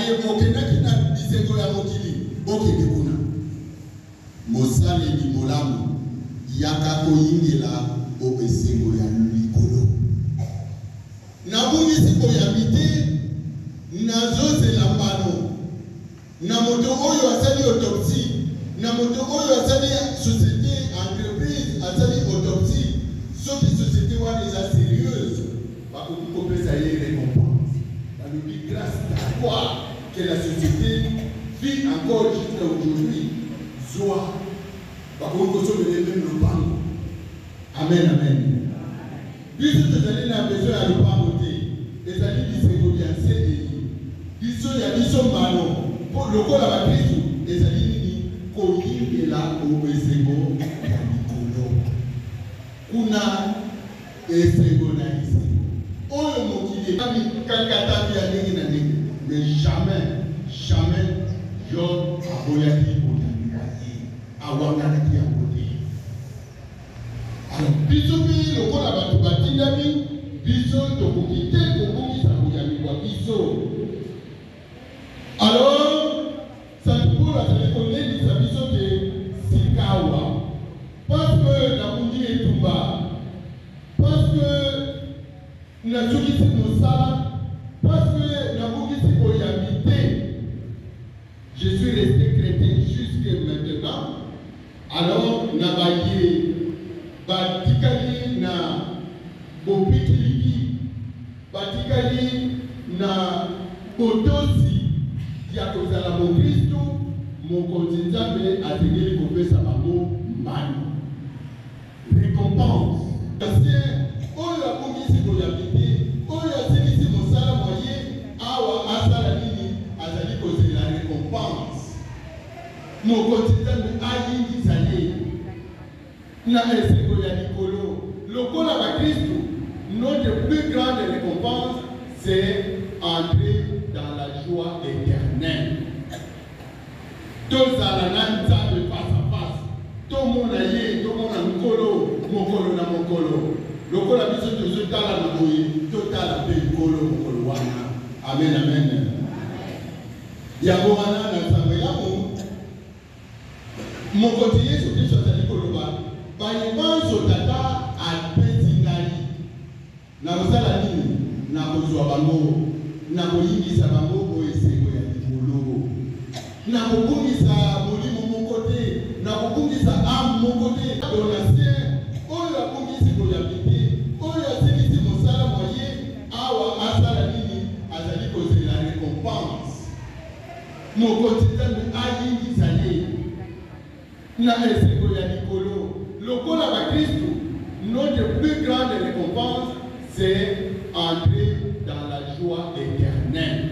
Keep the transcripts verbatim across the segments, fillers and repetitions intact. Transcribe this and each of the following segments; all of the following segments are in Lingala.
aye bokenaki na bisengo ya mokili bokende kuna mosaleli molamu yaka koyingela obesengo ya likolo nabungisi koyambi te nazozela mbano na moto oyo asali autopsie na moto oyo asali société entreprise asali autopsie soki société wana eza sérieuse bakoki kopesa ye récompense balobi grâce à quoi que la société vit encore jusqu'à aujourd'hui zwa bakoki kosomela même lopango amen amen biso tozali na besoin ya lopango te ezali bisengo bya cdi biso ya biso mbano mpo lokola bakristu ezali nini koyingela obesengo ya likolo kuna esengo na esengo oyo mokili amikakatabi ya ndenge na ndenge mais jamais jamais yo aboyaki koyambika ye awanganaki yango te alors biso mpe lokola bato batindami biso tokoki te kobongisa koyambikwa biso alors Saint-Paul azali kolendisa biso te sikawa parce que nakundi etumba parce que nazokisi mosala parce que nabongisi koyambi te je suis resté chrétien jusque maintenant alors nabaye batikali na bopikiliki batikali na botosi ya kozala mokristo mokonzi nzambe atengeli kopesa bango mbano récompense kasi oyo abongisi koyambi te oyo asilisi mosala moye awa asala nini azali kozela récompense mokonzi nzambe ayingisa ye na esengo ya likolo lokola bakristo notre plus grande récompense c'est entrer dans la joie éternelle. Tozala na nzambe face à face. Tomona ye, tomona nkolo, mokolo na mokolo. Lokola biso tozotala na boye, totala pe nkolo mokolo wana. Amen, amen. Yango wana na nzambe yango, mokonzi Yesu Kristo azali koloba, bayebanzo tata apesi ngai. Na kosala nini? Na kozwa bango. Na koyingisa bango boye esengo ya likolo na kobungisa molimo moko te na kobungisa ame moko te donatien oyo abungisi koyambi te oyo asilisi mosala moye awa asala nini azali kozela récompense mokonzi nzambe ayingisa ye na esengo ya likolo lokola bakristu notre plus grande récompense c'est entrer dans la joie éternelle.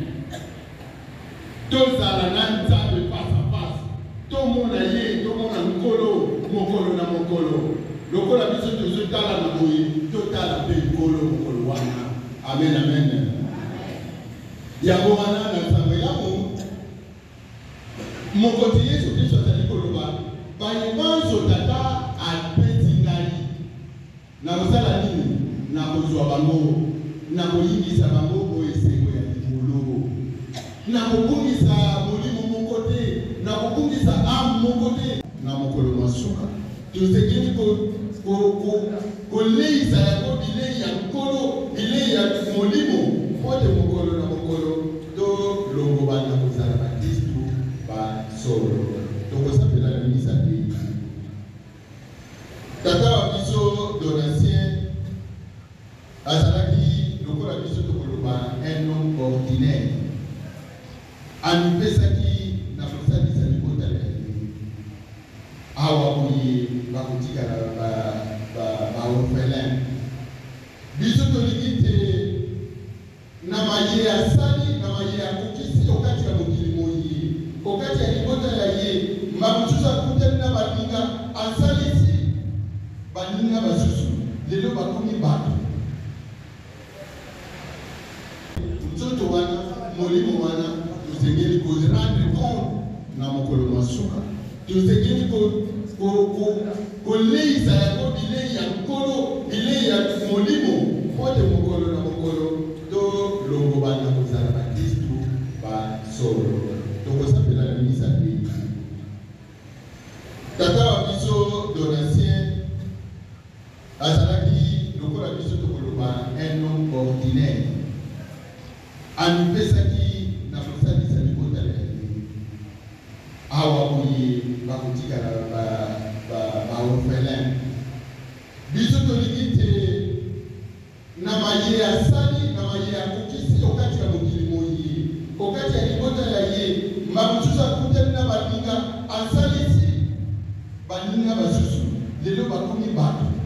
Tozala na nzambe face à face. Tomona ye, tomona nkolo, mokolo na mokolo. Lokola biso tozotala na boye, totala pe nkolo mokolo wana. Amen, amen. Yango wana na nzambe yango, mokonzi Yesu Kristo azali koloba, bayebanzo tata apesi ngai. Na kosala nini? Na kozwa bango. Na koyingisa bango boye esengo ya likolo na kobungisa molimo moko te na kobungisa ame moko te na mokolo masuka tozekeli koleisa yango bilei ya nkolo bilei ya molimo ote mokolo na mokolo to longoba na kozala bakristu basolo tokosapela limisa te tata wa biso donatien azalaki lokola biso tokoloba un homme ordinaire amipesaki na kosalisa libota na ye awa boye bakotikala baorphelin biso tolingi te na maye asali na maye akokisi okati ya mokili moye okati ya libota ya ye mamosusu akutani na baninga asalisi baninga basusu lelo bakomi bato nzoto wana molimo wana tozengeli kozrendre compte na mokolo masuka tozengeli koleisa yango bilei ya nkolo bilei ya molimo ote mokolo na mokolo to longoba na kozala bakristu solo tokosambela na misa te tata wa biso Donatien azalaki lokola biso tokoloba un homme ordinaire anipesaki na kosalisa libota na ye awa boye bakotikala baorphelin biso tolingi te na maye asali na maye akokisi okati ya mokili moye okati ya libota na ye mabususu akutani na baninga asalisi baninga basusu lelo bakomi bato